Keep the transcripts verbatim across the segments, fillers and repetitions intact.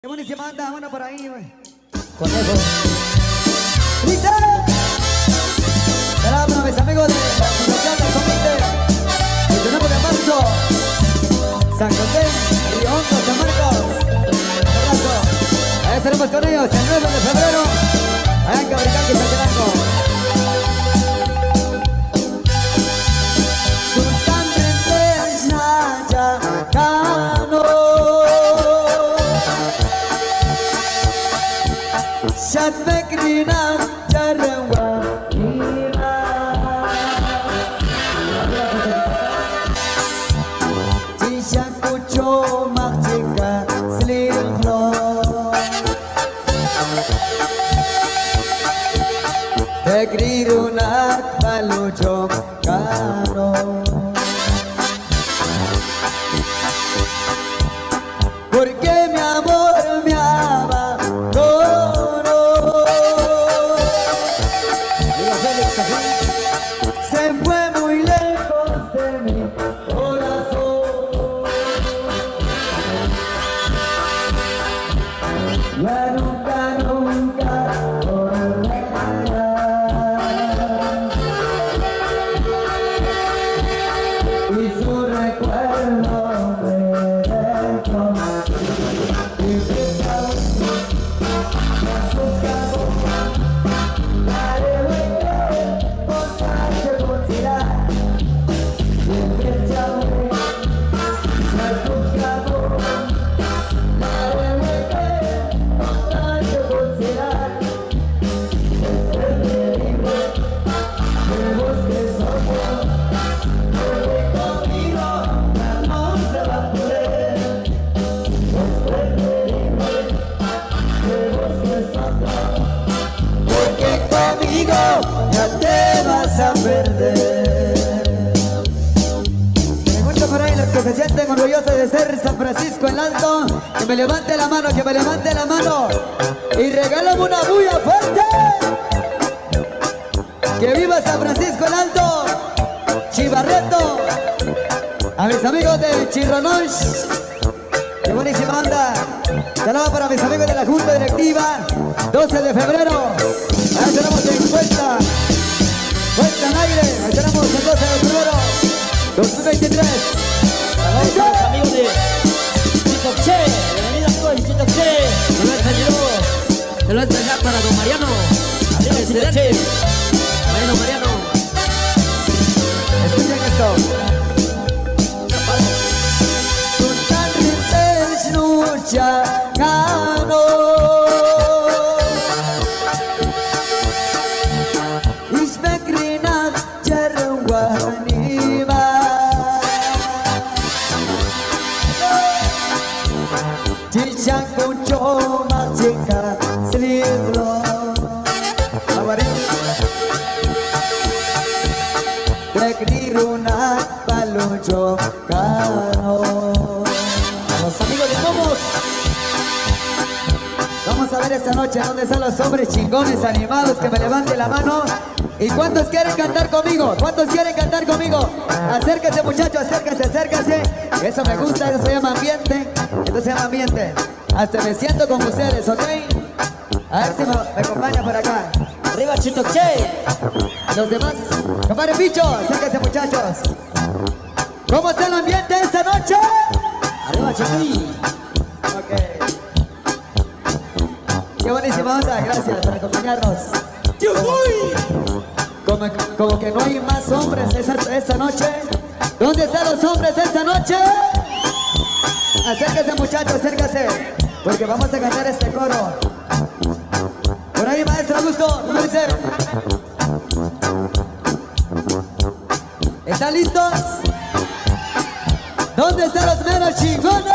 Qué buenísima anda, bueno por ahí, güey. Conejo. ¡Listo! Será para mis amigos de la Fundación del Comité, veintinueve de marzo, San José, Río Hondo, San Marcos. Un abrazo. Ahí estaremos con ellos el nueve de febrero, allá en Cabricán y Santerango. Sultan Princess Naya Kano Shat Mekrina Jarawa Ina Jishan Kucho Makjika Slinglo Tegrirunat Palujong Kano Porque mi amor me ama se fue muy lejos de mi corazón. Ya nunca, nunca volverá. Y su recuerdo me dejó. Y pensaba, me asustaba. Ya te vas a perder. Me gusta por ahí los que se sienten orgullosos de ser San Francisco el Alto. Que me levante la mano, que me levante la mano. Y regálame una bulla fuerte. Que viva San Francisco el Alto. Chivarreto. A mis amigos de Chirronosh. Qué buenísima onda. Saludos para mis amigos de la Junta Directiva. doce de febrero. Ahí tenemos encuesta. Puesta en aire. Ahí tenemos el doce de febrero dos mil veintitrés. Saludos a los amigos de Chito Che. Bienvenidos amigos de Chito Che. Saludos. Saludos allá para don Mariano. Arriba de Chito Che. Mariano, Mariano. Escuchen esto. Sultan Princess Nurja Kano Isbekrina Jarwanima Jishan Kucho Makjika Slinglo Tegrirunat Palujong Kano. Los amigos de Momos. Vamos a ver esta noche dónde están los hombres chingones animados. Que me levanten la mano. ¿Y cuántos quieren cantar conmigo? ¿Cuántos quieren cantar conmigo? Acérquense muchachos, acérquense, acérquense. Eso me gusta, eso se llama ambiente. Esto se llama ambiente. Hasta me siento con ustedes, ¿ok? A ver si me, me acompañan por acá. Arriba Chito Che. Los demás, compadre Picho, acérquense muchachos. ¿Cómo está el ambiente esta noche? Arriba Chito. Ok. Qué buenísima onda, gracias por acompañarnos. ¡Yo voy! Como, como que no hay más hombres esa, esta noche. ¿Dónde están los hombres esta noche? Acérquense muchachos, acérquense. Porque vamos a cantar este coro. Por ahí maestro Augusto, ¿cómo dice? ¿Están listos? ¿Dónde están los menos chingones?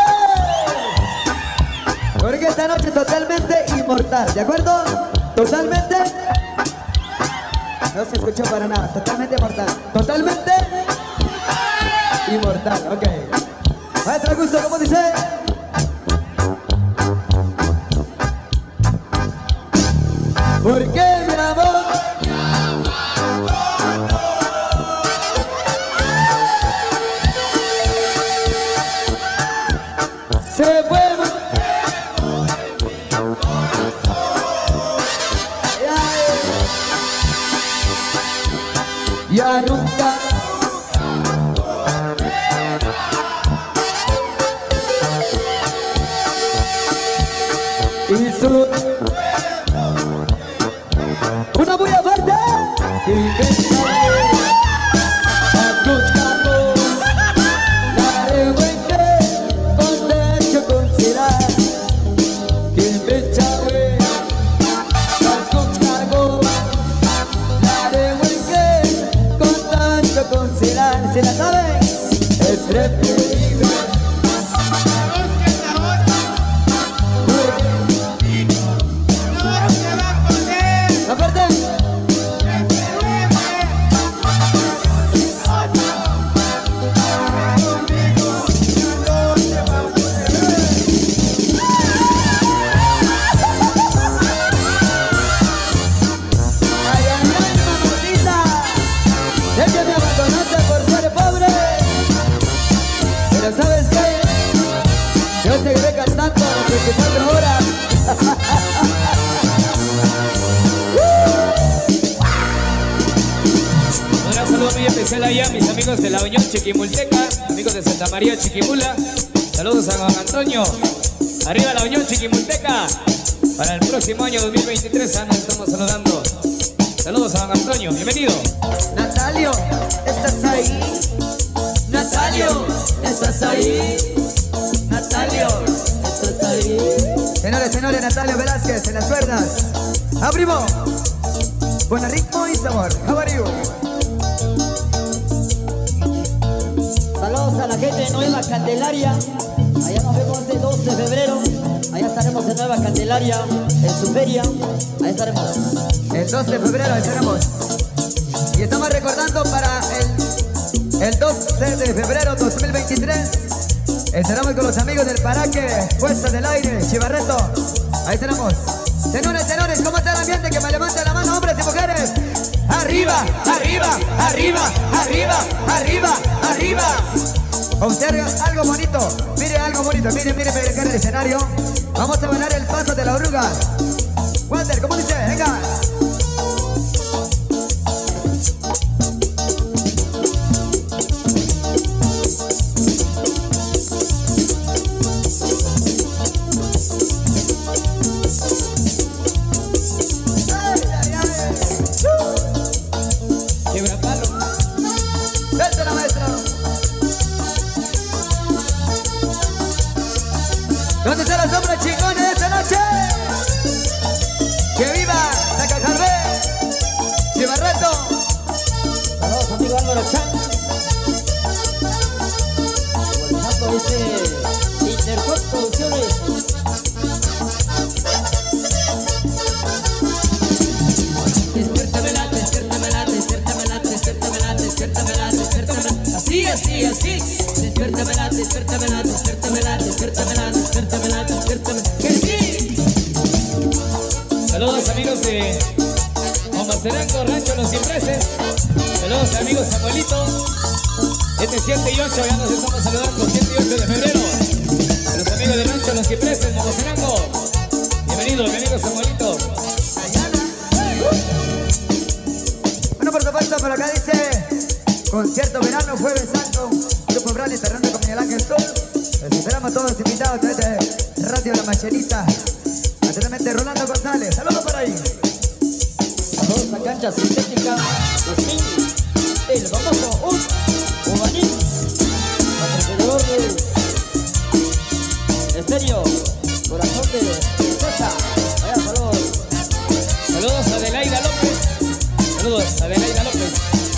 Porque esta noche totalmente inmortal, ¿de acuerdo? Totalmente. No se escuchó para nada, totalmente inmortal. Totalmente inmortal, ok. Maestro Augusto, ¿cómo dice? Porque mi amor se fue la ruta. Y su una muy aparte y pensaré escuchando la revuelta con derecho considerar que pensaré escuchando la revuelta con tanto considerar. ¿Se la saben? Es preferible veinticuatro horas. Un gran saludo muy especial allá, mis amigos de la Unión Chiquimulteca, amigos de Santa María Chiquimula. Saludos a Juan Antonio. Arriba la Unión Chiquimulteca. Para el próximo año dos mil veintitrés, ah, nos estamos saludando. Saludos a Juan Antonio, bienvenido. Natalio, ¿estás ahí? Natalio, ¿estás ahí? Natalio, ¿estás ahí? Señores, señores, Natalio Velázquez en las cuerdas. Abrimos. Con ritmo y sabor. How are you? Saludos a la gente de Nueva Candelaria. Allá nos vemos el dos de febrero. Allá estaremos en Nueva Candelaria, en su feria. Ahí estaremos. El dos de febrero estaremos. Y estamos recordando para el, el doce de febrero dos mil veintitrés. Estaremos con los amigos del Paraque, Puesta del Aire, Chivarreto. Ahí estaremos. Señores, señores, ¿cómo está el ambiente? Que me levanten la mano, hombres y mujeres. Arriba, arriba, arriba, arriba, arriba, arriba. Observe algo bonito. Mire algo bonito. Mire, mire, mire acá en el escenario. Vamos a bailar el paso de la oruga. Walter, ¿cómo dice? Venga. ¿Dónde están los hombres chingones de esta noche? ¡Que viva Zacajalbé! ¡Chivarreto! Saludos, amigo Álvaro Chan. Organizando este Intercot Producciones. Despiértamela, despiértamela, despiértamela, despiértamela, despiértamela, despiértamela. Así, así, así. Despiértamela, despiértamela, despiértamela, despiértamela, despiértamela, despiértamela. ¡Que sí! Saludos amigos de Omacerango, Rancho Los Cipreses. Saludos amigos Samuelito. Este siete y ocho, ya nos estamos saludando, siete y ocho de febrero. A los amigos de Rancho Los Cipreses, Omacerango. Bienvenido, bienvenido Samuelito. Bueno, por supuesto, por acá dice concierto verano, jueves santo, Grupo Bral enterrando con Miguel Ángel Sol. Les esperamos todos invitados a través de Radio La Machenita. Atentamente, Rolando González. Saludos por ahí. Saludos a Cancha Sintética dos mil. El famoso Un Ubanín, patrocinador de Estéreo Corazón de Princesa. Vaya, saludos. Saludos a Adelaida López. Saludos a Adelaida López.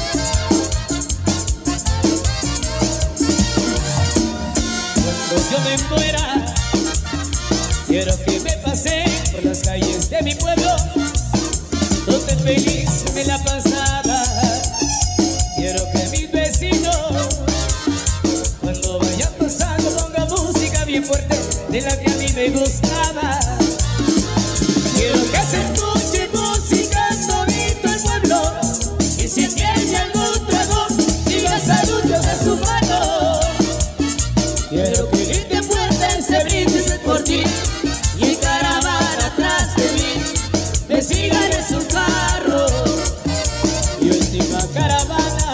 Cuando yo me muera, quiero que me pase por las calles de mi pueblo, donde feliz me la pasaba. Quiero que mis vecinos, cuando vayan pasando, ponga música bien fuerte de la que a mí me gustaba. Quiero que se escuche música todito el pueblo, y si tiene algún trago, diga salud de su mano. Quiero que grite fuerte, se brinde por ti, y en caravana atrás de mí me sigan en su carro. Y última caravana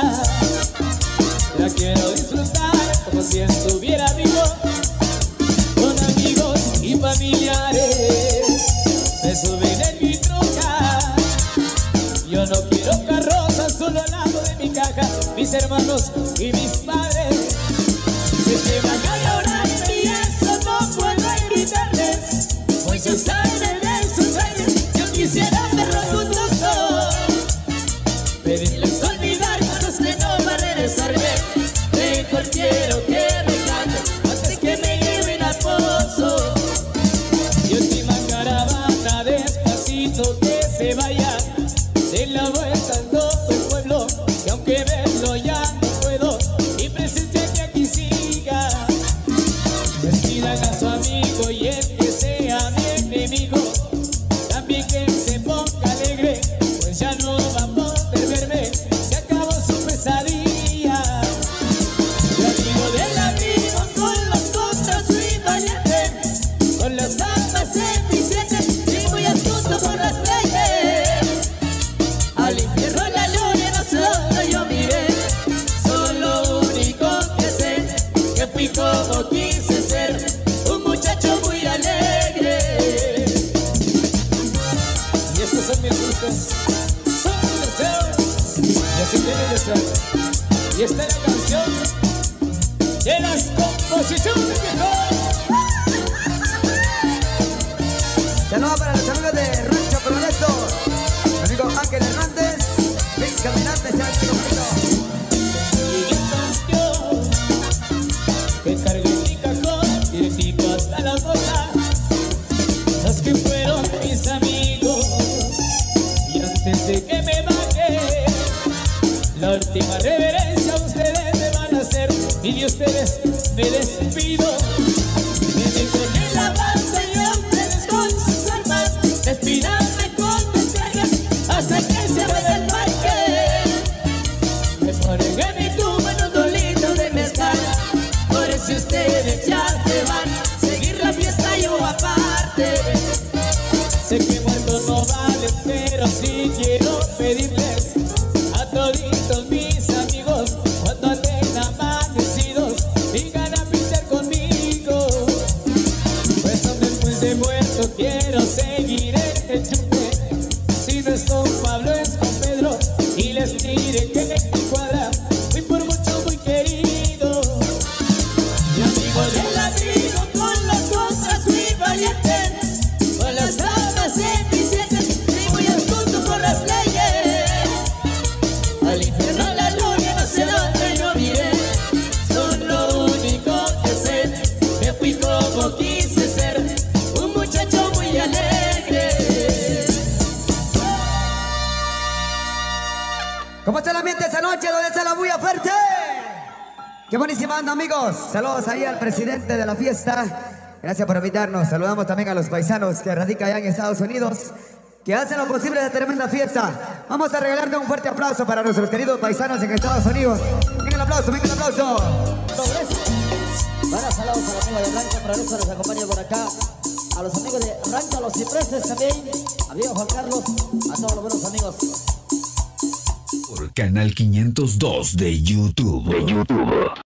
acompañaré. Me subiré en mi troca. Yo no quiero carroza, solo al lado de mi caja. Mis hermanos y mis padres se llevan a llorar y eso no puedo evitarles. Pues ellos salen de sus aires. Yo quisiera verlos juntos todos. Pedirles olvidar cosas que no va a regresarme. Mejor quiero que me canten antes que me lleven al pozo. Y última caravana despacito que se vaya. De la vuelta en todo el pueblo, que aunque verlo ya no puedo, y presente que aquí siga. Despidan a su amigo y el que sea mi enemigo, también que se ponga alegre, pues ya no va a poder verme, se acabó su pesadilla. Yo amigo del amigo con los contras soy valiente, con las damas eficientes y muy astuto con las leyes. Al infierno la luna no solo yo miré, soy lo único que sé, que fui como quise ser, un muchacho muy alegre. Y estos son mis gustos, son mis deseos, y así tiene que ser. Y esta es la canción de las composiciones mejor. Saludos para los amigos de Rancho Progreso. Mi amigo Ángel Hernández, Luis Caminante, se va el chico bonito. Y canción que cargué en mi cajón directito hasta la boca. Los que fueron mis amigos, y antes de que me baje, la última reverencia ustedes me van a hacer, y de ustedes me despido. Me dejo en la banda y a ustedes con sus armas, despídanme con mis trajes hasta que se vaya el parque. Me ponen en mi tumba en un dolito de mezcal, por eso ustedes ya se van, seguir la fiesta yo aparte. Sé que muertos no valen, pero sí quiero pedirles a toditos mis amigos, cuando anden amanecidos, vengan a pistear conmigo. Pues no después de muerto quiero seguir este chupe, si no es con Pablo es con Pedro, y les diré que en mi cuadra fui por mucho muy querido. Mi amigo del amigo con las cosas fui valiente, con las damas eficientes y muy astuto por las leyes. Al infierno la luna no sé dónde yo miré, son lo único que sé, me fui como quise ser, un muchacho muy alegre. ¿Cómo está el ambiente esa noche? ¿Dónde está la bulla fuerte? Qué buenísima anda, amigos. Saludos ahí al presidente de la fiesta. Gracias por invitarnos. Saludamos también a los paisanos que radican allá en Estados Unidos, que hacen lo posible de tremenda fiesta. Vamos a regalarle un fuerte aplauso para nuestros queridos paisanos en Estados Unidos. Venga el aplauso, venga el aplauso. Progreso. Buenas saludos a los amigos de Rancho Progreso, nos acompaña por acá. A los amigos de Rancho Los Cipreses también. Amigo Juan Carlos, a todos los buenos amigos. Por Canal quinientos dos de YouTube. De YouTube.